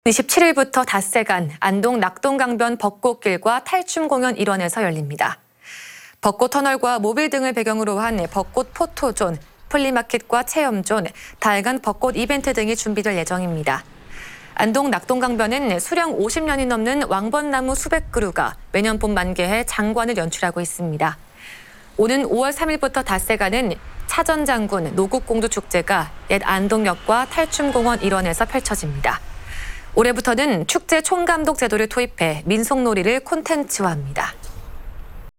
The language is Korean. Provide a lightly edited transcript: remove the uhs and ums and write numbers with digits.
27일부터 닷새간 안동 낙동강변 벚꽃길과 탈춤공연 일원에서 열립니다. 벚꽃 터널과 모빌 등을 배경으로 한 벚꽃 포토존, 플리마켓과 체험존, 다양한 벚꽃 이벤트 등이 준비될 예정입니다. 안동 낙동강변은 수령 50년이 넘는 왕벚나무 수백 그루가 매년 봄 만개해 장관을 연출하고 있습니다. 오는 5월 3일부터 닷새간은 차전장군 노국공주축제가 옛 안동역과 탈춤공원 일원에서 펼쳐집니다. 올해부터는 축제 총감독 제도를 도입해 민속놀이를 콘텐츠화합니다.